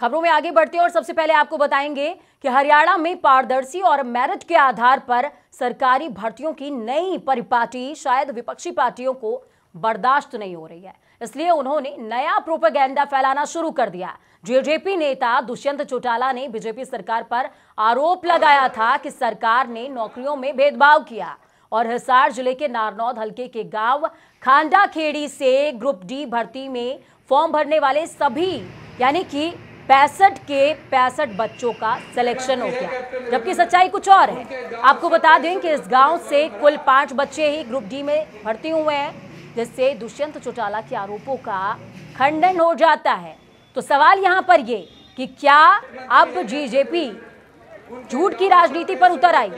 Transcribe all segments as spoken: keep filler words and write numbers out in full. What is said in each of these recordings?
खबरों में आगे बढ़ते हैं और सबसे पहले आपको बताएंगे कि हरियाणा में पारदर्शी और मेरिट के आधार पर सरकारी भर्तियों की नई परिपाटी शायद विपक्षी पार्टियों को बर्दाश्त नहीं हो रही है, इसलिए उन्होंने नया प्रोपेगेंडा फैलाना शुरू कर दिया। जेजेपी नेता दुष्यंत चौटाला ने बीजेपी सरकार पर आरोप लगाया था कि सरकार ने नौकरियों में भेदभाव किया और हिसार जिले के नारनौद हलके के गांव खांडाखेड़ी से ग्रुप डी भर्ती में फॉर्म भरने वाले सभी यानी कि पैंसठ के पैंसठ बच्चों का सिलेक्शन हो गया, जबकि सच्चाई कुछ और है। आपको बता दें कि इस गांव से कुल पांच बच्चे ही ग्रुप डी में भर्ती हुए हैं, जिससे दुष्यंत चौटाला के आरोपों का खंडन हो जाता है। तो सवाल यहां पर ये कि क्या अब बीजेपी झूठ की राजनीति पर उतर आई?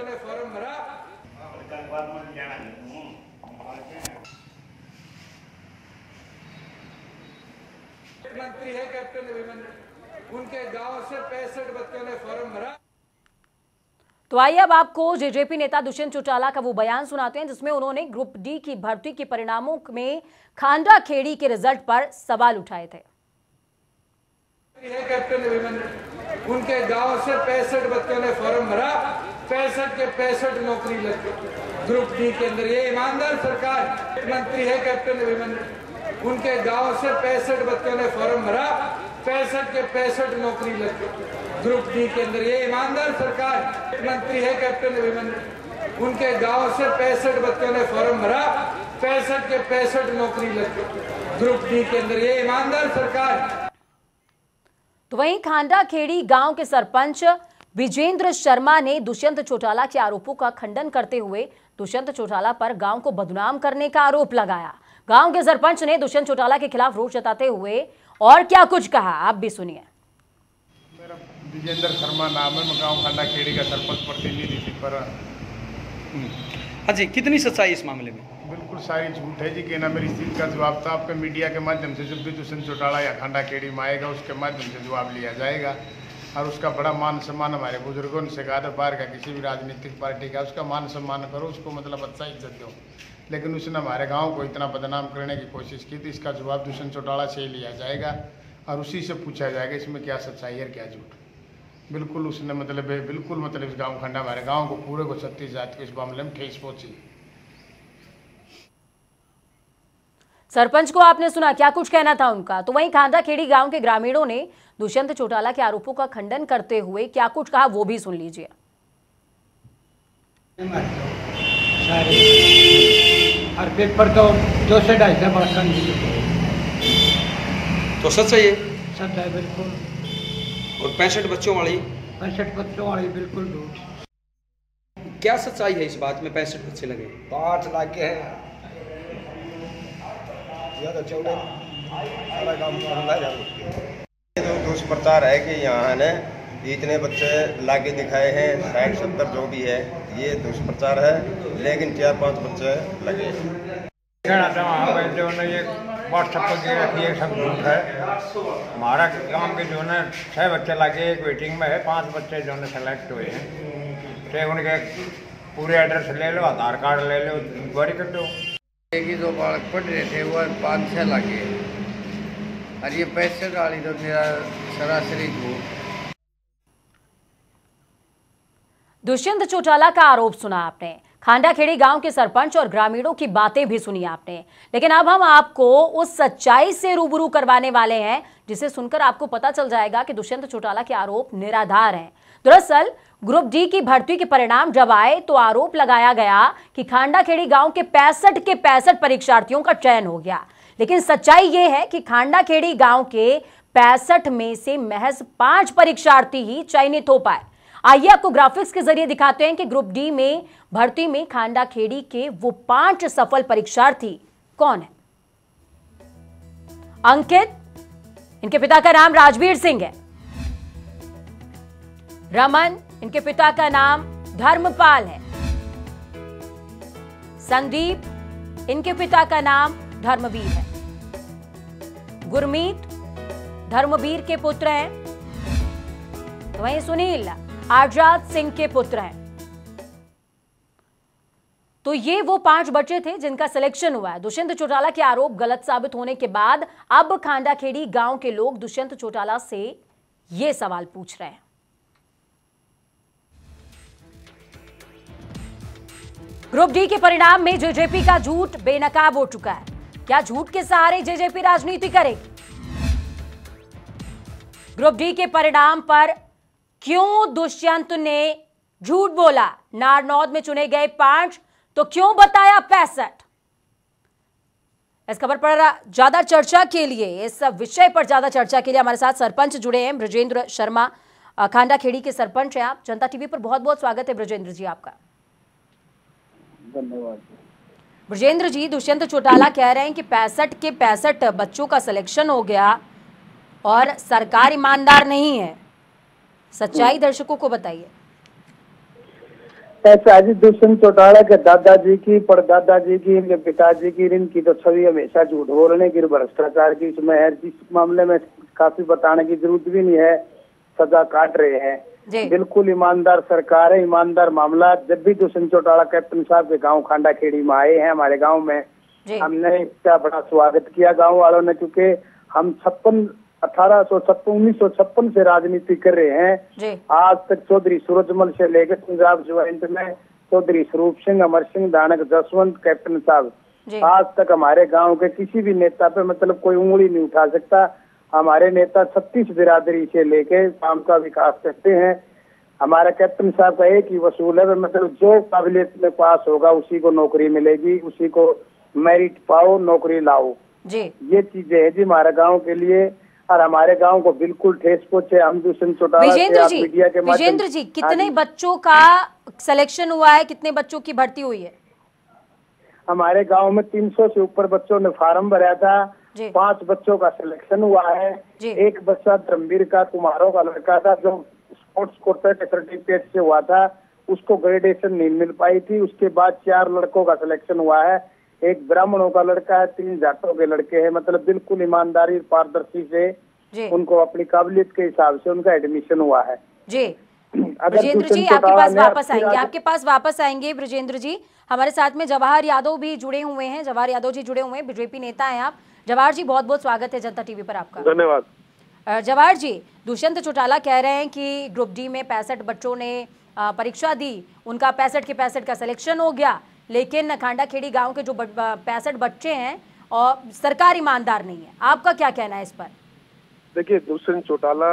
मंत्री है कैप्टन अभिमन्यु, उनके गांव से पैंसठ बच्चों ने फॉर्म भरा। तो आइए अब आपको जेजेपी नेता दुष्यंत चौटाला का वो बयान सुनाते हैं जिसमें उन्होंने ग्रुप डी की भर्ती के परिणामों में खांडाखेड़ी के रिजल्ट पर सवाल उठाए थे। है कैप्टन अभिमन्यु, उनके गांव से पैंसठ बच्चों ने फॉर्म भरा, पैंसठ के पैंसठ नौकरी लग गई ग्रुप डी के अंदर। ये ईमानदार सरकार। मंत्री है कैप्टन अभिमन्यु, उनके गांव से पैंसठ बच्चों ने फॉर्म भरा, पैंसठ के पैंसठ नौकरी लग गई ग्रुप डी के अंदर। ये ईमानदार सरकार। मंत्री है कैप्टन अभिमन्यु, उनके गांव से पैंसठ बच्चों ने फॉर्म भरा, पैंसठ के पैंसठ नौकरी लग गई ग्रुप डी के अंदर। ये ईमानदार सरकार। तो वहीं खांडाखेड़ी गांव के सरपंच विजेंद्र शर्मा ने दुष्यंत चौटाला के आरोपों का खंडन करते हुए दुष्यंत चौटाला पर गांव को बदनाम करने का आरोप लगाया। गांव के सरपंच ने दुष्यंत चौटाला के खिलाफ रोष जताते हुए और क्या कुछ कहा, आप भी सुनिए। मेरा विजेंद्र शर्मा नाम है, मैं गांव खांडाखेड़ी का सरपंच प्रतिनिधि थी। पर हाँ जी, कितनी सच्चाई इस मामले में? बिल्कुल सारी झूठ है जी। कहना मेरी स्थिति का जवाब था आपके मीडिया के माध्यम से। जब भी दुष्यंत चौटाला या खांडाखेड़ी में आएगा उसके माध्यम से जवाब लिया जाएगा और उसका बड़ा मान सम्मान हमारे बुजुर्गों ने सिखाया था। बाहर का किसी भी राजनीतिक पार्टी का उसका मान सम्मान करो, उसको मतलब अच्छा इज्जत दो, लेकिन उसने हमारे गांव को इतना बदनाम करने की कोशिश की थी। इसका जवाब दुष्यंत चौटाला से ही लिया जाएगा और उसी से पूछा जाएगा इसमें क्या सच्चाई है क्या झूठ। बिल्कुल उसने मतलब बिल्कुल मतलब इस गांव खंडा हमारे गांव को पूरे को छत्तीस जाति को इस मामले में ठेस पहुंची। सरपंच को आपने सुना, क्या कुछ कहना था उनका। तो वहीं खांडाखेड़ी गांव के ग्रामीणों ने दुष्यंत चौटाला के आरोपों का खंडन करते हुए क्या कुछ कहा, वो भी सुन लीजिए। हर पेपर तो दो से ढाई सौ बरस तो सच है ये? सच है बिल्कुल। और पैंसठ बच्चों वाली? पैंसठ बच्चों वाली बिल्कुल झूठ। क्या सच्चाई है इस बात में? पैंसठ बच्चे लगे, पाँच लाख के हैं तो चौदह सारा काम तो दुष्प्रचार है कि यहाँ ने इतने बच्चे लाके दिखाए हैं, साठ सत्तर जो भी है, ये दुष्प्रचार है। लेकिन चार पांच बच्चे लगे। कहना चाहूँगा जो है ये व्हाट्सएप पर रखी है सब झूठ है। हमारा गांव के जो है छः बच्चे लगे, एक वेटिंग में है, पांच बच्चे जो है सेलेक्ट हुए हैं। तो उनके पूरे एड्रेस ले लो, आधार कार्ड ले लो, इंक्वायरी कर दो। एक ही दो बालक पढ़ रहे थे, वो पाँच छः लगे और ये पैंसठ वाली तो मेरा सरासरी झूठ। दुष्यंत चौटाला का आरोप सुना आपने, खांडाखेड़ी गांव के सरपंच और ग्रामीणों की बातें भी सुनी आपने, लेकिन अब हम आपको उस सच्चाई से रूबरू करवाने वाले हैं जिसे सुनकर आपको पता चल जाएगा कि दुष्यंत चौटाला के आरोप निराधार हैं। दरअसल ग्रुप डी की भर्ती के परिणाम जब आए तो आरोप लगाया गया कि खांडाखेड़ी गांव के पैंसठ के पैंसठ परीक्षार्थियों का चयन हो गया, लेकिन सच्चाई ये है कि खांडाखेड़ी गांव के पैंसठ में से महज पांच परीक्षार्थी ही चयनित हो पाए। आइए आपको ग्राफिक्स के जरिए दिखाते हैं कि ग्रुप डी में भर्ती में खांडाखेड़ी के वो पांच सफल परीक्षार्थी कौन है। अंकित, इनके पिता का नाम राजवीर सिंह है। रमन, इनके पिता का नाम धर्मपाल है। संदीप, इनके पिता का नाम धर्मवीर है। गुरमीत धर्मवीर के पुत्र हैं। तो वहीं सुनील आजाद सिंह के पुत्र हैं। तो ये वो पांच बच्चे थे जिनका सिलेक्शन हुआ है। दुष्यंत चौटाला के आरोप गलत साबित होने के बाद अब खांडाखेड़ी गांव के लोग दुष्यंत चौटाला से ये सवाल पूछ रहे हैं। ग्रुप डी के परिणाम में जेजेपी का झूठ बेनकाब हो चुका है। क्या झूठ के सहारे जेजेपी राजनीति करेगी? ग्रुप डी के परिणाम पर क्यों दुष्यंत ने झूठ बोला? नारनौद में चुने गए पांच तो क्यों बताया पैंसठ? इस खबर पर ज्यादा चर्चा के लिए, इस विषय पर ज्यादा चर्चा के लिए हमारे साथ सरपंच जुड़े हैं। ब्रजेंद्र शर्मा, खांडा खेड़ी के सरपंच हैं आप। जनता टीवी पर बहुत बहुत स्वागत है ब्रजेंद्र जी आपका। धन्यवाद। ब्रजेंद्र जी, दुष्यंत चौटाला कह रहे हैं कि पैंसठ के पैंसठ बच्चों का सिलेक्शन हो गया और सरकार ईमानदार नहीं है। सच्चाई दर्शकों को बताइए। ऐसा जी, दुष्यंत चौटाला के दादाजी की, परदादाजी की, इनके पिताजी की, इनकी तो छवि हमेशा झूठ बोलने की, भ्रष्टाचार की इसमें है। जिस मामले में काफी बताने की जरूरत भी नहीं है, सजा काट रहे हैं। बिल्कुल ईमानदार सरकार है, ईमानदार मामला। जब भी दुष्यंत चौटाला कैप्टन साहब के गांव खांडा खेड़ी में आए हैं, हमारे गांव में, हमने इसका बड़ा स्वागत किया गांव वालों ने, क्योंकि हम छप्पन अठारह सौ छप्पन उन्नीस सौ छप्पन से राजनीति कर रहे हैं। आज तक चौधरी सूरजमल से लेकर पंजाब ज्वाइंट में चौधरी स्वरूप सिंह, अमर सिंह, दानक, जसवंत, कैप्टन साहब, आज तक हमारे गांव के किसी भी नेता पे मतलब कोई उंगली नहीं उठा सकता। हमारे नेता छत्तीस बिरादरी से लेके काम का विकास करते हैं। हमारा कैप्टन साहब का एक ही वसूल है, मतलब जो काबिलियत में पास होगा उसी को नौकरी मिलेगी, उसी को मेरिट पाओ, नौकरी लाओ जी। ये चीजें है जी हमारे गांव के लिए, और हमारे गांव को बिल्कुल ठेस पहुंचे। हम दुष्यंत चौटाला विजेंद्र जी, विजेंद्र जी, कितने बच्चों का सिलेक्शन हुआ है, कितने बच्चों की भर्ती हुई है? हमारे गांव में तीन सौ से ऊपर बच्चों ने फार्म भरा था। पांच बच्चों का सिलेक्शन हुआ है। एक बच्चा धर्मवीर का कुमारों का लड़का था जो स्पोर्ट्स कोटा के सर्टिफिकेट से हुआ था, उसको ग्रेडेशन नहीं मिल पाई थी। उसके बाद चार लड़कों का सिलेक्शन हुआ है। एक ब्राह्मणों का लड़का है, तीन जाटों के लड़के हैं। मतलब बिल्कुल ईमानदारी, पारदर्शी से उनको अपनी काबिलियत के हिसाब से उनका एडमिशन हुआ है जी। ब्रजेंद्र जी, आपके पास वापस आएंगे, आपके पास वापस आएंगे ब्रजेंद्र जी। हमारे साथ में जवाहर यादव भी जुड़े हुए हैं। जवाहर यादव जी जुड़े हुए हैं, बीजेपी नेता हैं आप। जवाहर जी, बहुत बहुत स्वागत है जनता टीवी पर आपका। धन्यवाद। जवाहर जी, दुष्यंत चौटाला कह रहे हैं कि ग्रुप डी में पैंसठ बच्चों ने परीक्षा दी, उनका पैंसठ के पैंसठ का सिलेक्शन हो गया, लेकिन खांडा खेड़ी गांव के जो पैंसठ बच्चे हैं और सरकार ईमानदार नहीं है। आपका क्या कहना है इस पर? देखिए, दुष्यंत चौटाला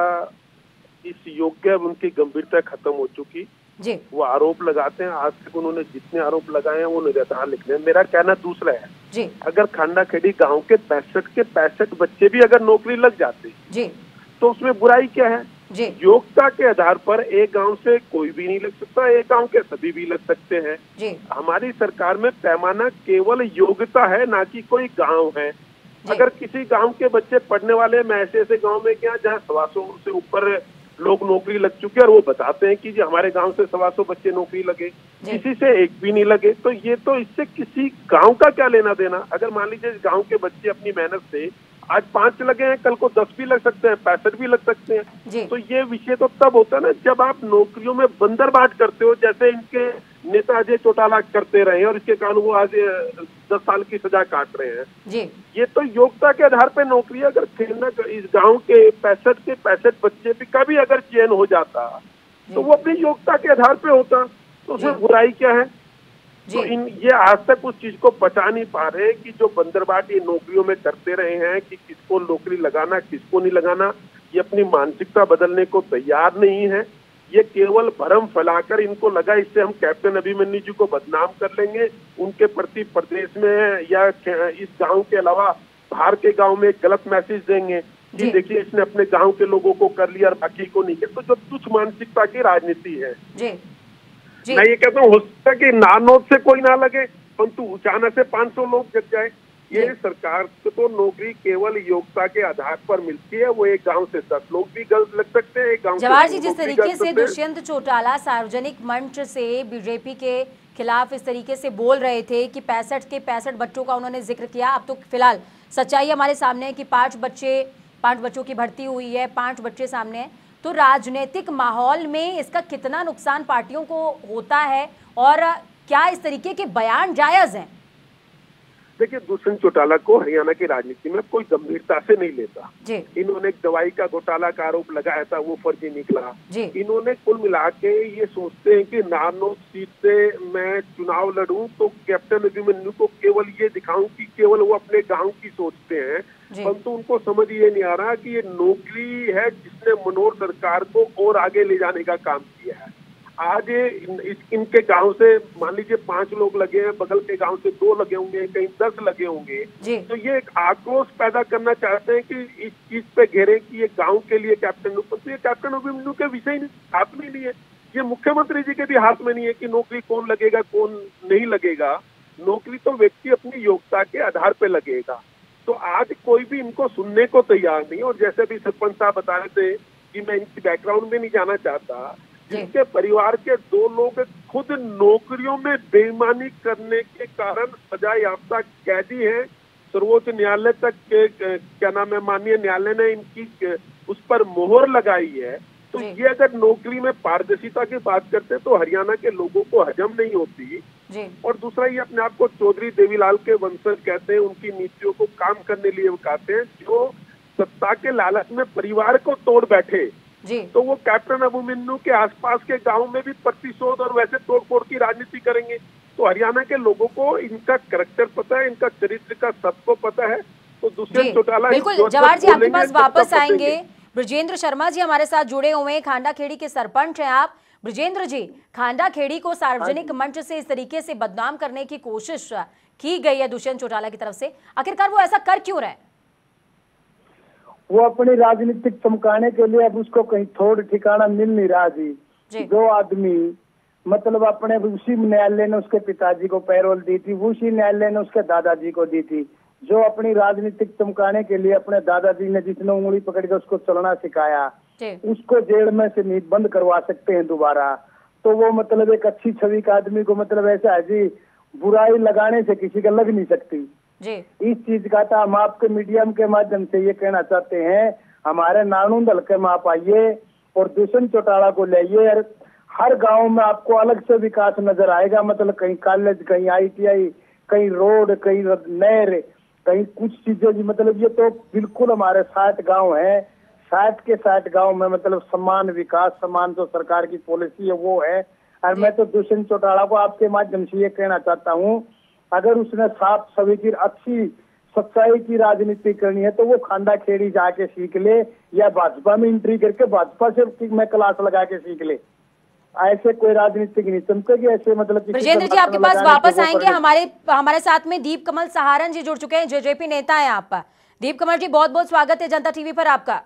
इस योग्य उनकी गंभीरता खत्म हो चुकी जी। वो आरोप लगाते हैं, आज तक उन्होंने जितने आरोप लगाए हैं वो निराधार लिखने हैं। मेरा कहना दूसरा है जी। अगर खांडा खेड़ी गांव के पैंसठ के पैंसठ बच्चे भी अगर नौकरी लग जाते जी, तो उसमें बुराई क्या है जी। योग्यता के आधार पर एक गांव से कोई भी नहीं लग सकता, एक गांव के सभी भी लग सकते हैं जी। हमारी सरकार में पैमाना केवल योग्यता है, ना कि कोई गांव है। अगर किसी गांव के बच्चे पढ़ने वाले, मैं ऐसे ऐसे गांव में क्या जहाँ सवा सौ से ऊपर लोग नौकरी लग चुके हैं और वो बताते हैं कि जी हमारे गांव से सवा सौ बच्चे नौकरी लगे, किसी से एक भी नहीं लगे, तो ये तो इससे किसी गांव का क्या लेना देना। अगर मान लीजिए गांव के बच्चे अपनी मेहनत से आज पांच लगे हैं, कल को दस भी लग सकते हैं, पैंसठ भी लग सकते हैं, तो ये विषय तो तब होता है ना जब आप नौकरियों में बंदरबाट करते हो, जैसे इनके नेता अजय चौटाला करते रहे और इसके कारण वो आज दस साल की सजा काट रहे हैं जी। ये तो योग्यता के आधार पर नौकरी, अगर इस गांव के पैंसठ के पैंसठ बच्चे भी कभी अगर चयन हो जाता तो वो अपनी योग्यता के आधार पे होता, तो उसमें बुराई क्या है? तो इन ये आज तक उस चीज को पचा नहीं पा रहे कि जो बंदरबाट ये नौकरियों में करते रहे हैं कि किसको नौकरी लगाना किसको नहीं लगाना, ये अपनी मानसिकता बदलने को तैयार नहीं है। ये केवल भरम फैलाकर इनको लगा इससे हम कैप्टन अभिमन्यु जी को बदनाम कर लेंगे, उनके प्रति प्रदेश में या इस गांव के अलावा बाहर के गांव में गलत मैसेज देंगे कि देखिए इसने अपने गांव के लोगों को कर लिया और बाकी को नहीं किया। तो जो तुच्छ मानसिकता की राजनीति है जी। जी। मैं ये कहता हूँ हो सकता है कि नारनौद से कोई ना लगे परंतु उचाना से पाँच सौ लोग जग जाए। ये सरकार को तो नौकरी केवल योग्यता के आधार पर मिलती है, वो एक गांव से दस लोग भी गलत लग सकते हैं, एक गांव से। जवाहर जी, जिस तरीके से दुष्यंत चौटाला सार्वजनिक मंच से बीजेपी के खिलाफ इस तरीके से बोल रहे थे कि पैंसठ के पैंसठ बच्चों का उन्होंने जिक्र किया, अब तो फिलहाल सच्चाई हमारे सामने है कि पांच बच्चे पांच बच्चों की भर्ती हुई है, पांच बच्चे सामने हैं। तो राजनीतिक माहौल में इसका कितना नुकसान पार्टियों को होता है और क्या इस तरीके के बयान जायज हैं? देखिए, दुष्यंत चौटाला को हरियाणा की राजनीति में कोई गंभीरता से नहीं लेता। जी। इन्होंने एक दवाई का घोटाला का आरोप लगाया था, वो फर्जी निकला। जी। इन्होंने कुल मिला के ये सोचते हैं कि नारनौल सीट से मैं चुनाव लड़ूं तो कैप्टन अभिमन्यु को केवल ये दिखाऊं कि केवल वो अपने गांव की सोचते हैं, परंतु उनको समझ ये नहीं आ रहा कि ये नौकरी है जिसने मनोहर सरकार को और आगे ले जाने का काम किया है। आज इन, इनके गांव से मान लीजिए पांच लोग लगे हैं, बगल के गांव से दो लगे होंगे, कहीं दस लगे होंगे, तो ये एक आक्रोश पैदा करना चाहते हैं कि इस चीज पे घेरे कि ये गांव के लिए कैप्टन, तो ये कैप्टन अभिमन्यु के विषय हाथ में नहीं है, ये मुख्यमंत्री जी के भी हाथ में नहीं है कि नौकरी कौन लगेगा कौन नहीं लगेगा। नौकरी तो व्यक्ति अपनी योग्यता के आधार पे लगेगा। तो आज कोई भी इनको सुनने को तैयार नहीं। और जैसे भी सरपंच साहब बता रहे थे कि मैं इनकी बैकग्राउंड में नहीं जाना चाहता, जिनके परिवार के दो लोग खुद नौकरियों में बेईमानी करने के कारण सजा याफ्ता कैदी हैं, सर्वोच्च न्यायालय तक के क्या नाम है माननीय न्यायालय ने इनकी उस पर मोहर लगाई है। तो ये अगर नौकरी में पारदर्शिता की बात करते तो हरियाणा के लोगों को हजम नहीं होती। जी। और दूसरा, ये अपने आप को चौधरी देवीलाल के वंशज कहते हैं, उनकी नीतियों को काम करने लिए वो कहते हैं, जो सत्ता के लालच में परिवार को तोड़ बैठे। जी। तो वो कैप्टन अभिमन्यु के आसपास के गांव में भी प्रतिशोध और वैसे तोड़फोड़ की राजनीति करेंगे। तो हरियाणा के लोगों को इनका करैक्टर पता है, इनका चरित्र का सत्व पता है। तो दुष्यंत चौटाला बिल्कुल जवाहर जी आपके पास वापस आएंगे। ब्रजेंद्र शर्मा जी हमारे साथ जुड़े हुए हैं, खांडा खेड़ी के सरपंच हैं आप। ब्रजेंद्र जी, खांडा खेड़ी को सार्वजनिक मंच से इस तरीके से बदनाम करने की कोशिश की गई है दुष्यंत चौटाला की तरफ से, आखिरकार वो ऐसा कर क्यों रहा है? वो अपनी राजनीतिक चमकाने के लिए अब उसको कहीं थोड़ ठिकाना मिल नहीं रहा जी, जी। दो आदमी मतलब अपने उसी न्यायालय ने उसके पिताजी को पैरोल दी थी, उसी न्यायालय ने उसके दादाजी को दी थी, जो अपनी राजनीतिक चमकाने के लिए अपने दादाजी ने जिसने उंगली पकड़ के उसको चलना सिखाया उसको जेल में से नींद बंद करवा सकते हैं दोबारा। तो वो मतलब एक अच्छी छवि का आदमी को मतलब ऐसा है जी, बुराई लगाने से किसी का लग नहीं सकती जी। इस चीज का था हम आपके मीडियम के माध्यम से ये कहना चाहते हैं, हमारे नानूंद हल्के में आप आइए और दुष्यंत चौटाला को लाइए। हर गांव में आपको अलग से विकास नजर आएगा, मतलब कहीं कॉलेज, कहीं आई टी आई, कहीं रोड, कहीं नहर, कहीं कुछ चीजें, मतलब ये तो बिल्कुल हमारे साठ गांव हैं, साठ के साठ गांव में मतलब समान विकास, समान जो सरकार की पॉलिसी है वो है। और मैं तो दुष्यंत चौटाला को आपके माध्यम से ये कहना चाहता हूँ, अगर उसने साफ सभी की अच्छी सच्चाई की राजनीति करनी है तो वो खांडा खेड़ी जाके सीख ले, या भाजपा में एंट्री करके भाजपा से मैं क्लास लगा के सीख ले। ऐसे कोई राजनीतिक नहीं चमकेगी ऐसे, मतलब ब्रजेंद्र जी आपके पास वापस आएंगे। हमारे हमारे साथ में दीप कमल सहारन जी जुड़ चुके हैं, जेजेपी नेता हैं आप। दीप कमल जी बहुत बहुत स्वागत है जनता टीवी पर आपका।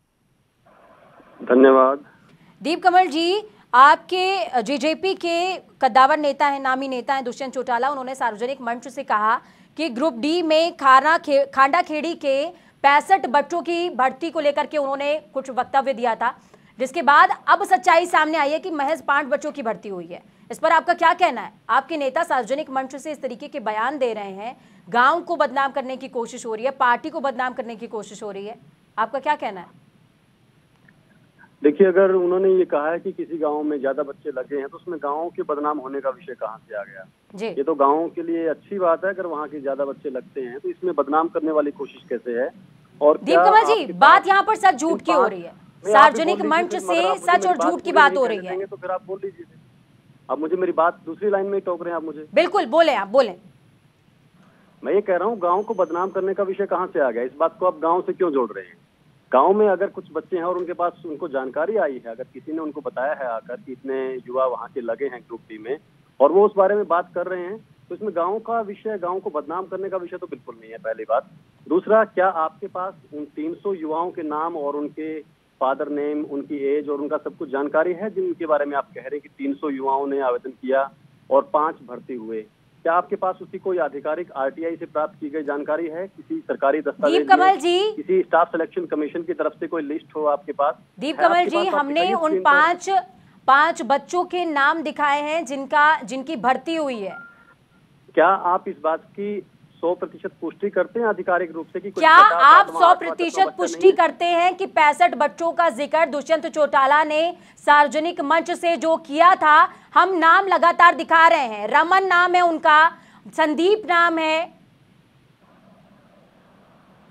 धन्यवाद। दीप कमल जी, आपके जेजेपी के कद्दावर नेता हैं, नामी नेता हैं दुष्यंत चौटाला, उन्होंने सार्वजनिक मंच से कहा कि ग्रुप डी में खाना खे, खांडा खेड़ी के पैंसठ बच्चों की भर्ती को लेकर के उन्होंने कुछ वक्तव्य दिया था, जिसके बाद अब सच्चाई सामने आई है कि महज पांच बच्चों की भर्ती हुई है। इस पर आपका क्या कहना है? आपके नेता सार्वजनिक मंच से इस तरीके के बयान दे रहे हैं, गांव को बदनाम करने की कोशिश हो रही है, पार्टी को बदनाम करने की कोशिश हो रही है, आपका क्या कहना है? देखिए, अगर उन्होंने ये कहा है कि किसी गांव में ज्यादा बच्चे लगे हैं तो उसमें गांव के बदनाम होने का विषय कहाँ से आ गया जी? ये तो गांव के लिए अच्छी बात है, अगर वहाँ के ज्यादा बच्चे लगते हैं तो इसमें बदनाम करने वाली कोशिश कैसे है? और दीप कमल जी, बात यहाँ पर सच झूठ की हो रही है, सार्वजनिक मंच से सच और झूठ की बात हो रही है, तो फिर आप बोल लीजिए। अब मुझे मेरी बात दूसरी लाइन में टोक रहे हैं आप मुझे। बिल्कुल बोले, आप बोले। मैं ये कह रहा हूँ, गाँव को बदनाम करने का विषय कहाँ से आ गया? इस बात को आप गाँव से क्यों जोड़ रहे हैं? गांव में अगर कुछ बच्चे हैं और उनके पास उनको जानकारी आई है, अगर किसी ने उनको बताया है आकर कि इतने युवा वहां के लगे हैं ग्रुप डी में और वो उस बारे में बात कर रहे हैं, तो इसमें गांव का विषय, गांव को बदनाम करने का विषय तो बिल्कुल नहीं है, पहली बात। दूसरा, क्या आपके पास उन तीन सौ युवाओं के नाम और उनके फादर नेम, उनकी एज और उनका सब कुछ जानकारी है जिनके बारे में आप कह रहे हैं कि तीन सौ युवाओं ने आवेदन किया और पांच भर्ती हुए? क्या आपके पास उसकी कोई आधिकारिक आरटीआई से प्राप्त की गई जानकारी है? किसी सरकारी दस्तावेज, कमल जी, किसी स्टाफ सिलेक्शन कमीशन की तरफ से कोई लिस्ट हो आपके पास? दीप कमल जी, हमने उन पांच पांच बच्चों के नाम दिखाए हैं जिनका जिनकी भर्ती हुई है। क्या आप इस बात की सौ प्रतिशत पुष्टि करते हैं आधिकारिक रूप से कि क्या आप सौ प्रतिशत पुष्टि करते हैं कि पैंसठ बच्चों का जिक्र दुष्यंत चौटाला ने सार्वजनिक मंच से जो किया था? हम नाम लगातार दिखा रहे हैं, रमन नाम है उनका, संदीप नाम है,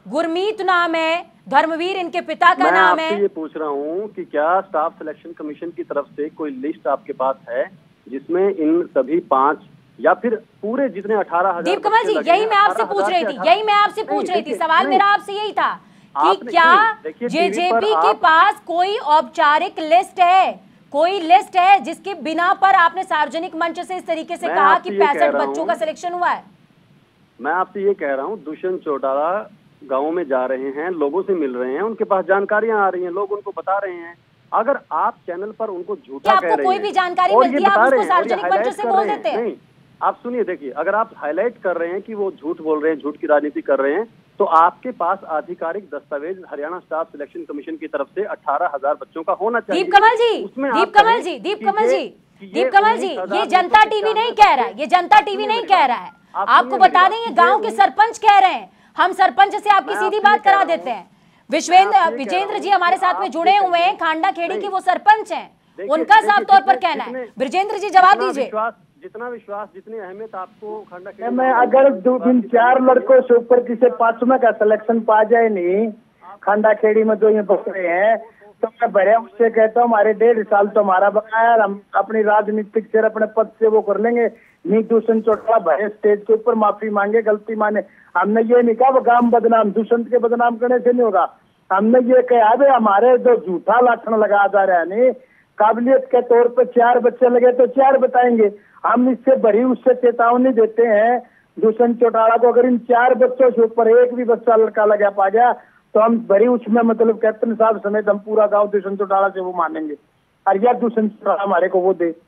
गुरमीत नाम है, धर्मवीर इनके पिता का नाम है। मैं ये पूछ रहा हूँ कि क्या स्टाफ सिलेक्शन कमीशन की तरफ से कोई लिस्ट आपके पास है जिसमें इन सभी पांच या फिर पूरे जितने अठारह हजार दीप कमल जी, यही मैं आपसे पूछ रही थी यही मैं आपसे पूछ रही थी सवाल मेरा आपसे यही था कि क्या जेजेपी के पास कोई औपचारिक लिस्ट है, कोई लिस्ट है जिसके बिना पर आपने सार्वजनिक मंच से इस तरीके से कहा कि पैंसठ बच्चों का सिलेक्शन हुआ है? मैं आपसे ये कह रहा हूँ, दुष्यंत चौटाला गाँव में जा रहे हैं, लोगों से मिल रहे हैं, उनके पास जानकारियां आ रही हैं, लोग उनको बता रहे हैं। अगर आप चैनल पर उनको झूठा कह रहे हैं, कोई भी जानकारी मिलती है आप उसको सार्वजनिक मंच से बोल देते हैं। नहीं, आप सुनिए, देखिए, अगर आप हाईलाइट कर रहे हैं कि वो झूठ बोल रहे हैं, झूठ की राजनीति कर रहे हैं, तो आपके पास आधिकारिक दस्तावेज हरियाणा स्टाफ सिलेक्शन कमीशन की तरफ से अठारह हजार बच्चों का होना चाहिए। दीप कमल जी, दीप कमल जी, दीप कमल जी, दीप कमल जी, ये जनता टीवी नहीं कह रहा है, ये जनता टीवी नहीं कह रहा है, आपको बता दें ये गांव के सरपंच कह रहे हैं। हम सरपंच से आपकी सीधी बात करा देते हैं। विश्वेंद्र विजेंद्र जी हमारे साथ में जुड़े हुए हैं, खांडा खेड़ी के वो सरपंच हैं, उनका साफ तौर पर कहना है। विजेंद्र जी जवाब दीजिए। जितना विश्वास, जितनी अहमियत आपको खांडा खेड़ी मैं अगर दो दिन चार लड़कों से ऊपर किसी पांचवें का सिलेक्शन पा जाए नहीं खांडा खेड़ी में जो ये बस रहे हैं, तो मैं बड़े उससे कहता हूँ हमारे डेढ़ साल तो हमारा बकाया, हम अपनी राजनीतिक सिर अपने पद से वो कर लेंगे। नहीं दुष्यंत चौटाला भरे स्टेज के ऊपर माफी मांगे, गलती माने। हमने ये नहीं कहा वो गांव बदनाम दुष्यंत के बदनाम करने से नहीं होगा। हमने ये कहा भाई हमारे जो झूठा लाछन लगा जा रहा है नहीं, काबिलियत के तौर पर चार बच्चे लगे तो चार बताएंगे। हम इससे बड़ी उससे चेतावनी देते हैं दुष्यंत चौटाला को, अगर इन चार बच्चों से ऊपर एक भी बच्चा लड़का लगा पा गया तो हम बड़ी उसमें मतलब कैप्टन साहब समेत हम पूरा गांव दुष्यंत चौटाला से वो मानेंगे, और यह दुष्यंत चौटाला हमारे को वो दे।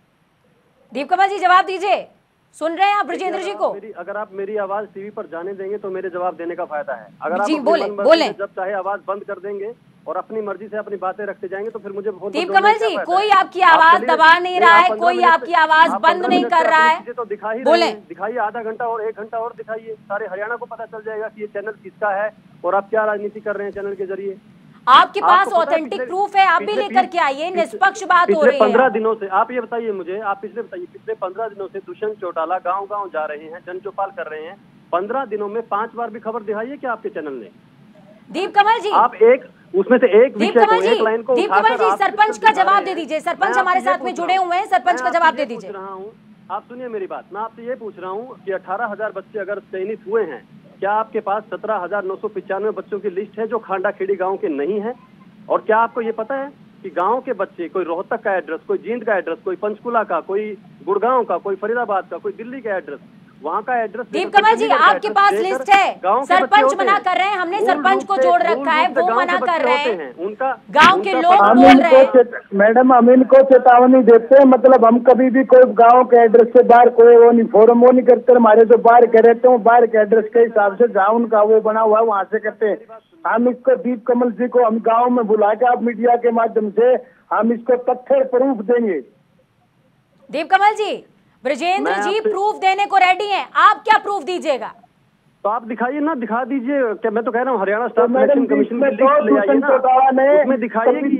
दीप कमल जी जवाब दीजिए, सुन रहे हैं आप ब्रजेंद्र जी को? मेरी, अगर आप मेरी आवाज टीवी पर जाने देंगे तो मेरे जवाब देने का फायदा है। अगर जी, आप बोले, बोले। जब चाहे आवाज बंद कर देंगे और अपनी मर्जी से अपनी बातें रखते जाएंगे तो फिर मुझे दीप कमल जी कोई आपकी आवाज दबा नहीं रहा है, कोई आपकी आवाज बंद नहीं कर रहा है, तो दिखाई बोले दिखाइए, आधा घंटा और एक घंटा और दिखाइए, सारे हरियाणा को पता चल जाएगा कि ये चैनल किसका है और आप क्या राजनीति कर रहे हैं चैनल के जरिए। आपके पास ऑथेंटिक प्रूफ है, आप भी लेकर के आइए, निष्पक्ष बात हो रही है। पंद्रह दिनों से आप ये बताइए मुझे, आप पिछले बताइए पिछले पंद्रह दिनों से दुष्यंत चौटाला गांव गांव जा रहे हैं, जन चौपाल कर रहे हैं, पंद्रह दिनों में पांच बार भी खबर दिखाई क्या आपके चैनल ने? दीप कमल जी आप एक उसमें से एक दीप कमल जी, दीप कमल जी सरपंच का जवाब दे दीजिए, सरपंच हमारे साथ में जुड़े हुए हैं, सरपंच का जवाब दे दीजिए। आप सुनिए मेरी बात, मैं आपसे ये पूछ रहा हूँ कि अठारह हजार बच्चे अगर चयनित हुए हैं, क्या आपके पास सत्रह हजार नौ सौ पिचानवे बच्चों की लिस्ट है जो खांडा खेड़ी गाँव के नहीं है? और क्या आपको ये पता है कि गांव के बच्चे, कोई रोहतक का एड्रेस, कोई जींद का एड्रेस, कोई पंचकुला का, कोई गुड़गांव का, कोई फरीदाबाद का, कोई दिल्ली का एड्रेस, वहाँ का एड्रेस। दीप कमल जी आपके पास लिस्ट है, सरपंच मना कर रहे हैं, हमने सरपंच को जोड़ रखा है, वो मना कर रहे हैं, उनका गांव के लोग बोल रहे हैं। मैडम हम इनको चेतावनी देते हैं, मतलब हम कभी भी कोई गांव के एड्रेस से बाहर कोई वो नहीं फोरम वो नहीं करते, हमारे जो बाहर के रहते हैं बाहर के एड्रेस के हिसाब से जहाँ उनका वो बना हुआ है वहाँ से करते हैं। हम इसको दीप कमल जी को हम गांव में बुला के आप मीडिया के माध्यम से हम इसको तथ्य प्रूफ देंगे। दीप कमल जी, ब्रजेंद्र जी प्रूफ देने को रेडी हैं, आप क्या प्रूफ दीजिएगा? तो आप दिखाइए ना, दिखा दीजिए। क्या मैं तो कह रहा हूँ हरियाणा स्टाफ सिलेक्शन कमीशन की लिस्ट ले आइए ना, उसमें दिखाइए कि दीप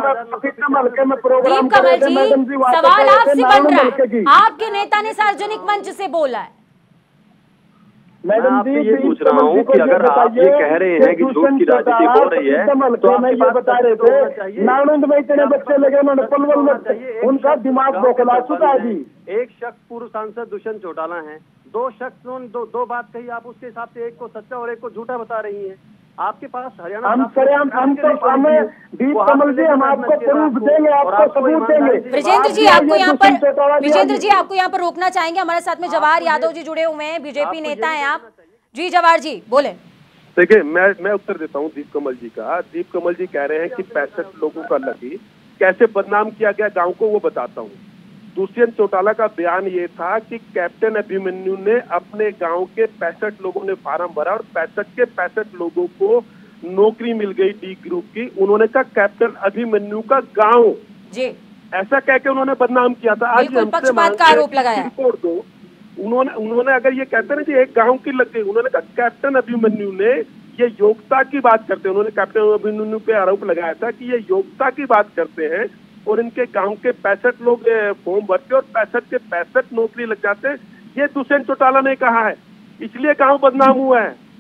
कमल जी सवाल आपसे बन रहा है, आपके नेता ने सार्वजनिक मंच से बोला है। मैडम जी ये पूछ रहा हूँ कि अगर आप ये कह रहे हैं कि झूठ की राजनीति हो रही है तो आप ये बता रहे थे नानंद में इतने बच्चे लगे उन्होंने पलवल में उनका दिमाग बौखला चुका है जी। एक शख्स पूर्व सांसद दुष्यंत चौटाला हैं, दो शख्स दो दो बात कही, आप उसके हिसाब से एक को सच्चा और एक को झूठा बता रही हैं। आपके पास हरियाणा हम करें हम हम तो हमें दीप कमल जी हम आपको प्रूफ देंगे, आपको सबूत देंगे। ब्रजेंद्र जी आपको यहाँ पर ब्रजेंद्र जी आपको यहाँ पर रोकना चाहेंगे, हमारे साथ में जवाहर यादव जी जुड़े हुए हैं, बीजेपी नेता हैं आप। जी जवाहर जी बोले। देखिए मैं मैं उत्तर देता हूँ दीप कमल जी का। दीप कमल जी कह रहे हैं कि पैंसठ लोगों का लगी, कैसे बदनाम किया गया गाँव को वो बताता हूँ। दुष्यंत चौटाला का बयान ये था कि कैप्टन अभिमन्यु ने अपने गांव के पैंसठ लोगों ने फार्म भरा और पैंसठ के पैंसठ लोगों को नौकरी मिल गई डी ग्रुप की। उन्होंने कहा कैप्टन अभिमन्यु का गांव जी ऐसा कह के उन्होंने बदनाम किया था। आज पक्षपात का आरोप लगाया, रिपोर्ट दो। उन्होंने उन्होंने अगर ये कहते ना कि एक गाँव की लग गई, उन्होंने कहा कैप्टन अभिमन्यु ने ये योग्यता की बात करते हैं। उन्होंने कैप्टन अभिमन्यु पे आरोप लगाया था कि ये योग्यता की बात करते हैं और इनके गांव के पैंसठ लोग फॉर्म भरते और पैंसठ के पैंसठ नौकरी लग जाते हैं। ये दुष्यंत चौटाला ने कहा है, इसलिए गांव बदनाम हुआ है।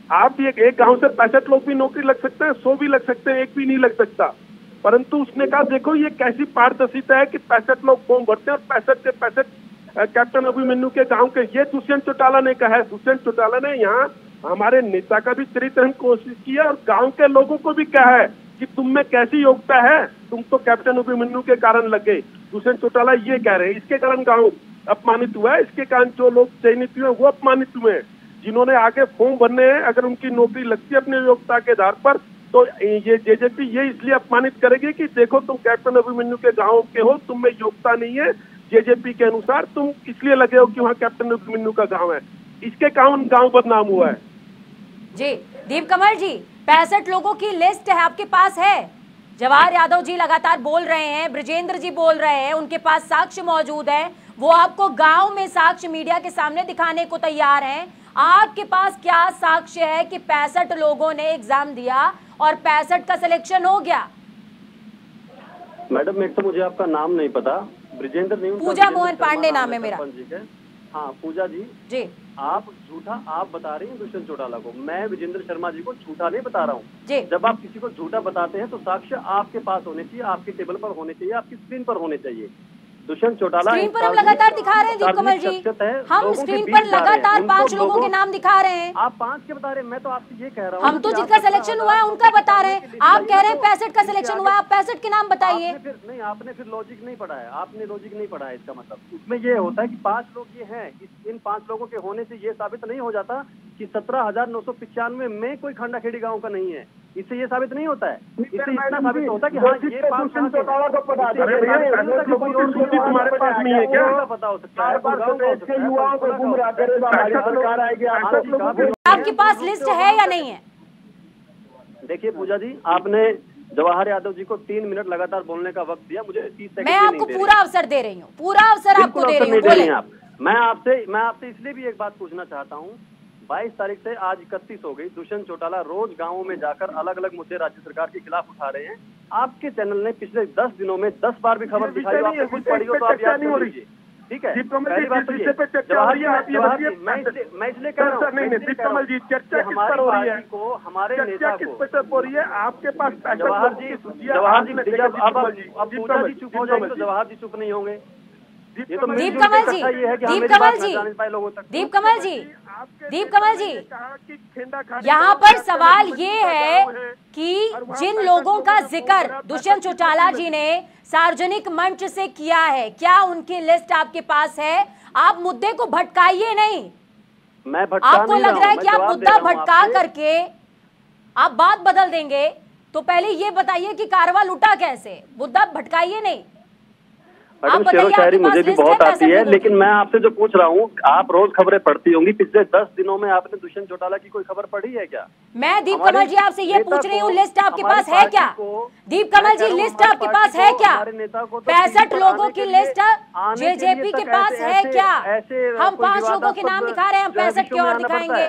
आप भी एक, एक गांव से पैंसठ लोग भी नौकरी लग सकते हैं, सौ भी लग सकते हैं, एक भी नहीं लग सकता। परंतु उसने कहा देखो ये कैसी पारदर्शिता है कि पैंसठ लोग फॉर्म भरते हैं और पैंसठ के पैंसठ कैप्टन अभिमन्यु के गांव के। ये दुष्यंत चौटाला ने कहा है। दुष्यंत चौटाला ने यहाँ हमारे नेता का भी चरित्रहरण कोशिश किया और गांव के लोगों को भी कहा है कि तुम में कैसी योग्यता है, तुम तो कैप्टन अभिमन्यु के कारण लग गए। दुष्यंत चौटाला ये कह रहे हैं, इसके कारण गांव अपमानित हुआ है, इसके कारण जो लोग चयनित हुए वो अपमानित हुए हैं। जिन्होंने आगे फॉर्म भरने हैं, अगर उनकी नौकरी लगती है अपनी योग्यता के आधार पर, तो ये जेजेपी ये इसलिए अपमानित करेगी कि देखो तुम कैप्टन अभिमन्यु के गांव के हो, तुम में योग्यता नहीं है जेजेपी के अनुसार, तुम इसलिए लगे हो कि वहाँ कैप्टन अभिमन्यु का गांव है। इसके कारण गांव बदनाम हुआ है। जी दीप कमल जी, पैंसठ लोगों की लिस्ट है, आपके पास है? जवाहर यादव जी लगातार बोल रहे हैं, ब्रजेंद्र जी बोल रहे हैं, उनके पास साक्ष्य मौजूद है, वो आपको गांव में साक्ष्य मीडिया के सामने दिखाने को तैयार हैं। आपके पास क्या साक्ष्य है कि पैंसठ लोगों ने एग्जाम दिया और पैंसठ का सिलेक्शन हो गया? मैडम एक तो मुझे आपका नाम नहीं पता, ब्रजेंद्र नहीं, पूजा मोहन पांडे नाम है मेरा। हाँ पूजा जी जी आप झूठा आप बता रही हैं दुष्यंत चौटाला को, मैं विजेंद्र शर्मा जी को झूठा नहीं बता रहा हूँ। जी जब आप किसी को झूठा बताते हैं तो साक्ष्य आपके पास होने चाहिए, आपके टेबल पर होने चाहिए, आपकी स्क्रीन पर होने चाहिए। दुष्यंत चौटाला स्क्रीन पर हम लगातार दिखा रहे हैं दीप कमल जी, हम स्क्रीन पर लगातार पांच लोगों के नाम दिखा रहे हैं। आप पांच के बता रहे हैं, मैं तो आपसे ये कह रहा हूँ हम तो जिसका सिलेक्शन हुआ है उनका बता रहे हैं। आप कह रहे हैं पैंसठ का सिलेक्शन हुआ है, आप पैंसठ के नाम बताइए। फिर नहीं, आपने फिर लॉजिक नहीं पढ़ा है, आपने लॉजिक नहीं पढ़ा है। इसका मतलब उसमें ये होता है कि पांच लोग ये हैं, इन पांच लोगों के होने से ये साबित नहीं हो जाता कि सत्रह हजार नौ सौ पिचानवे में कोई खंडा खेड़ी गाँव का नहीं है। इससे ये साबित नहीं होता है, इससे इतना साबित होता है कि हाँ ये पांच तुम्हारे पास नहीं है क्या? पता हो सकता है, आपके पास लिस्ट है या नहीं है? देखिए पूजा जी, आपने जवाहर यादव जी को तीन मिनट लगातार बोलने का वक्त दिया, मुझे तीस सेकंड मैं आपको पूरा अवसर दे रही हूँ, पूरा अवसर आपको दे रही हूँ, बोले। आप मैं आपसे मैं आपसे इसलिए भी एक बात पूछना चाहता हूँ, बाईस तारीख से आज इकतीस हो गई, दुष्यंत चौटाला रोज गांवों में जाकर अलग अलग मुद्दे राज्य सरकार के खिलाफ उठा रहे हैं। आपके चैनल ने पिछले दस दिनों में दस बार भी खबर दिखाई, आपने खुद पढ़ी हो तो आप याद कर लीजिए, ठीक है? पहली बात तो ये जवाहर मैं इसलिए कह रहा हूँ हमारी पार्टी को, हमारे नेता को, आपके पास जवाहर जी जवाहर जी जब अब अब पूजा जी चुप हो जाएंगे तो जवाहर जी चुप नहीं होंगे। ये तो दीप कमल जी, दीप कमल जी, दीप कमल जी, दीप कमल जी, यहाँ पर सवाल ये है कि जिन लोगों का जिक्र दुष्यंत चौटाला जी ने सार्वजनिक मंच से किया है, क्या उनकी लिस्ट आपके पास है? आप मुद्दे को भटकाइए नहीं। मैं आपको लग रहा है कि आप मुद्दा भटका करके आप बात बदल देंगे, तो पहले ये बताइए कि कारवा लूटा कैसे? मुद्दा भटकाइए नहीं। मैडम शेरो शायरी मुझे भी बहुत आती है, लेकिन मैं आपसे जो पूछ रहा हूँ, आप रोज खबरें पढ़ती होंगी, पिछले दस दिनों में आपने दुष्यंत चौटाला की कोई खबर पढ़ी है क्या? मैं दीप कमल जी आपसे ये पूछ रही हूँ, लिस्ट आपके पास है क्या? दीप कमल जी लिस्ट आपके पास है क्या? पैंसठ लोगों की लिस्ट जेजेपी के पास है क्या? हम पांच लोगों के नाम दिखा रहे हैं, हम पैंसठ के और दिखाएंगे।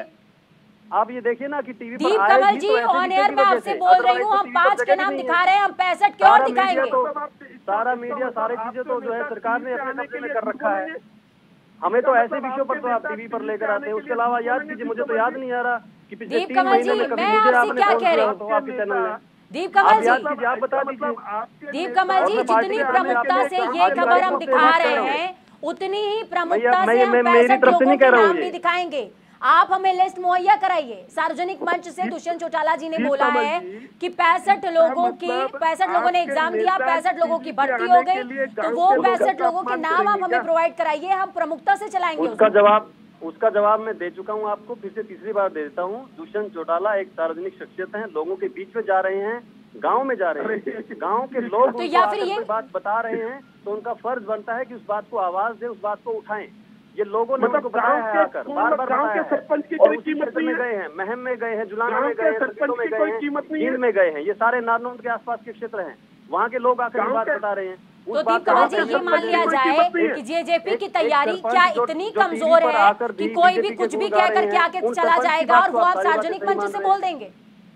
आप ये देखिए ना कि टीवी पर दीप कमल जी ऑन एयर में आपसे बोल रही हूँ, हम पांच के नाम दिखा रहे हैं, हम पैंसठ के और दिखाएंगे। सारा मीडिया सारी चीजें तो जो है सरकार ने अपने कब्जे में कर रखा है। हमें तो ऐसे विषयों पर तो आप टीवी पर लेकर आते हैं, उसके अलावा याद कीजिए, मुझे तो याद नहीं आ रहा कि पिछले तीन महीने में कभी मुझे आपने फोन किया हो तो आपके चैनल में। दीप कमल जी, आप बता दीजिए। दीप कमल जी, जितनी प्रमुखता से ये खबर हम दिखा रहे हैं, उतनी ही प्रमुखता से हम पैंसठ लोगों के नाम भी दिखाएंगे। आप हमें लिस्ट मुहैया कराइए। सार्वजनिक मंच से दुष्यंत चौटाला जी ने बोला है कि पैंसठ लोगों की पैंसठ लोगों ने एग्जाम दिया, पैंसठ लोगों की भर्ती हो गई, तो वो पैंसठ लोगों के नाम आप हमें प्रोवाइड कराइए, हम प्रमुखता से चलाएंगे उसका जवाब। उसका जवाब मैं दे चुका हूं आपको, फिर से तीसरी बार दे देता हूं। दुष्यंत चौटाला एक सार्वजनिक शख्सियत हैं, लोगों के बीच में जा रहे हैं, गांव में जा रहे हैं, गांव के लोग तो या फिर ये बात बता रहे हैं तो उनका फर्ज बनता है कि उस बात को आवाज दे, उस बात को उठाएं। ये लोगों ने उनको बताया है, आकर बार बार बताया है, सरपंच की और कोई कीमत नहीं में गए हैं, महम में गए हैं, जुलाना में गए हैं, सरपंच में गए हैं, जींद में गए हैं, ये सारे नारनौंद के आसपास के क्षेत्र हैं, वहाँ के लोग आकर ये बात बता रहे हैं। तो दीप कमल जी, ये मान लिया जाए कि जेजेपी की तैयारी क्या इतनी कमजोर है कि कोई भी कुछ भी कहकर के आके चला जाएगा और वो आप सार्वजनिक मंच से बोल देंगे?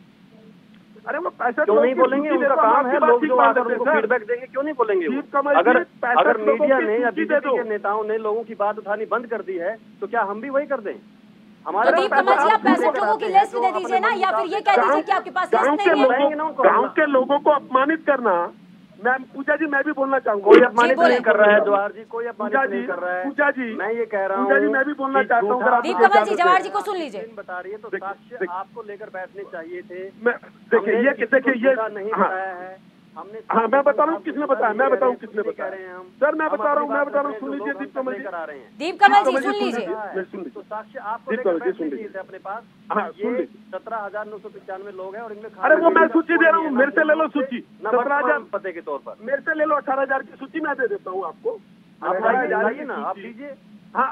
अरे वो पैसा क्यों नहीं बोलेंगे? उनका काम है, लोग जो आकर उनको फीडबैक देंगे, क्यों नहीं बोलेंगे? अगर अगर मीडिया ने या बीजेपी के नेताओं ने लोगों की बात उठानी बंद कर दी है तो क्या हम भी वही कर दें? तो दीप कमल जी, आप पैंसठ लोगों की लिस्ट दे दीजिए ना, या फिर ये कह दीजिए कि आपके पास गाँव लिस्ट के नहीं है। लोगों गाँव के लोगों को अपमानित करना, मैं पूजा जी मैं भी बोलना चाहूंगा। कोई अपमानित नहीं कर रहा है जवाहर जी, कोई अपमानित नहीं कर रहा है। पूजा जी मैं ये कह रहा हूँ, पूजा जी मैं भी बोलना चाहता हूँ। दीप कमल जी, जवाहर जी को सुन लीजिए। बता रही है तो साक्ष्य आपको लेकर बैठने चाहिए थे। मैं देखिए ये देखिए ये नहीं हाँ बताया है हमने। हाँ मैं बता रहा हूँ किसने बताया, मैं बताऊँ किसने बताया सर, मैं बता रहा हूँ मैं बता रहा हूँ सुन लीजिए दीप कमल जी। दीप कमल जी सुन लीजिए। तो साक्ष्य आपको लेकर बैठने चाहिए थे अपने पास। हाँ सुन लीजिए। सत्रह हजार नौ सौ पचानवे लोग हैं और इनमें अरे वो मैं सूची दे रहा हूँ, मेरे से ले लो सूची। सत्रह हजार पते के तौर पर मेरे से ले लो, अठारह हजार की सूची मैं दे देता हूँ आपको। आप लाइए ना, आप लीजिए। हाँ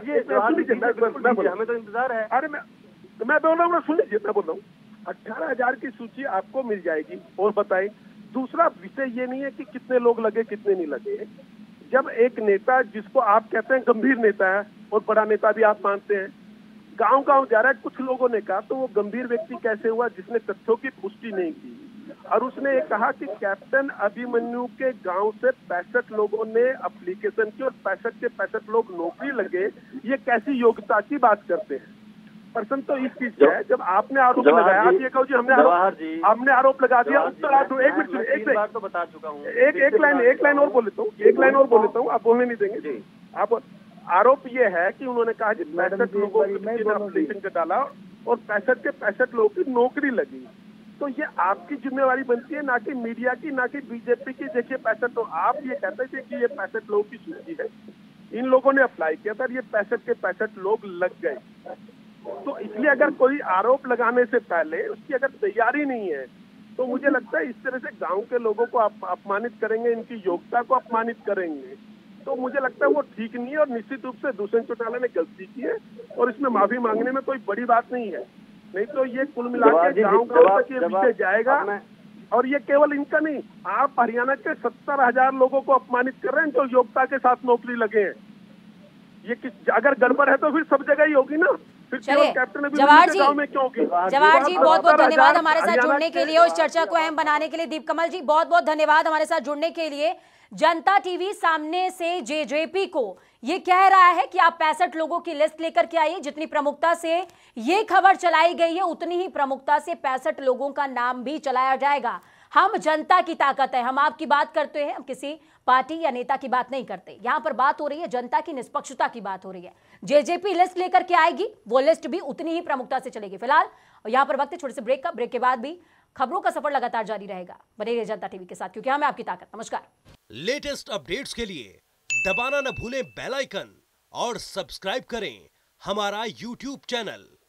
अठारह, हमें तो इंतजार है। अरे मैं मैं बोल रहा हूँ, सुन लीजिए मैं बोल रहा हूँ, अठारह हजार की सूची आपको मिल जाएगी। और बताएं, दूसरा विषय ये नहीं है कि कितने लोग लगे कितने नहीं लगे। जब एक नेता जिसको आप कहते हैं गंभीर नेता है और बड़ा नेता भी आप मानते हैं, गांव गांव जा रहा है, कुछ लोगों ने कहा तो वो गंभीर व्यक्ति कैसे हुआ जिसने तथ्यों की पुष्टि नहीं की। और उसने ये कहा कि कैप्टन अभिमन्यु के गांव से पैंसठ लोगों ने एप्लीकेशन की और पैंसठ के पैंसठ लोग नौकरी लगे, ये कैसी योग्यता की बात करते हैं। प्रश्न तो इस चीज से है, जब आपने आरोप लगाया, आप ये कहो जी हमने आरोप हमने आरोप लगा दिया, उत्तर आप एक मिनट एक बार तो बता चुका हूँ। एक एक लाइन एक लाइन और बोल लेता हूँ एक लाइन और बोल लेता हूँ आप बोलने नहीं देंगे। आप आरोप ये है कि उन्होंने कहा कि पैंसठ लोगों ने एप्लीकेशन डाला और पैंसठ के पैंसठ लोगों की नौकरी लगी। तो ये आपकी जिम्मेवारी बनती है, ना कि मीडिया की, ना कि बीजेपी की। देखिए पैंसठ, तो आप ये कहते थे कि ये पैंसठ लोगों की सूची है, इन लोगों ने अप्लाई किया था, ये पैंसठ के पैंसठ लोग लग गए। तो इसलिए अगर कोई आरोप लगाने से पहले उसकी अगर तैयारी नहीं है तो मुझे लगता है इस तरह से गांव के लोगों को आप अपमानित करेंगे, इनकी योग्यता को अपमानित करेंगे, तो मुझे लगता है वो ठीक नहीं है। और निश्चित रूप से दुष्यंत चौटाला ने गलती की है और इसमें माफी मांगने में कोई बड़ी बात नहीं है। नहीं तो ये कुल मिला के गाँव गाँव तक ये विषय जाएगा। और ये केवल इनका नहीं, आप हरियाणा के सत्तर हजार लोगों को अपमानित कर रहे हैं जो योग्यता के साथ नौकरी लगे हैं। ये किस, अगर गड़बड़ है तो फिर सब जगह ही होगी ना। चलिए जवाहर जी, जवाहर जी बहुत बहुत धन्यवाद हमारे साथ जुड़ने के लिए और इस चर्चा को अहम बनाने के लिए। दीप कमल जी बहुत बहुत धन्यवाद हमारे साथ जुड़ने के लिए। जनता टीवी सामने से जेजेपी को ये कह रहा है कि आप पैंसठ लोगों की लिस्ट लेकर के आइए। जितनी प्रमुखता से ये खबर चलाई गई है उतनी ही प्रमुखता से पैंसठ लोगों का नाम भी चलाया जाएगा। हम जनता की ताकत है, हम आपकी बात करते हैं, हम किसी पार्टी या नेता की बात नहीं करते। यहां पर बात हो रही है जनता की निष्पक्षता की बात हो रही है। जेजेपी लिस्ट लेकर के आएगी, वो लिस्ट भी उतनी ही प्रमुखता से चलेगी। फिलहाल यहां पर वक्त है छोटे से ब्रेक का। ब्रेक के बाद भी खबरों का सफर लगातार जारी रहेगा। बने रहिए जनता टीवी के साथ, क्योंकि हम आपकी ताकत। नमस्कार। लेटेस्ट अपडेट्स के लिए दबाना न भूलें बेल आइकन और सब्सक्राइब करें हमारा यूट्यूब चैनल।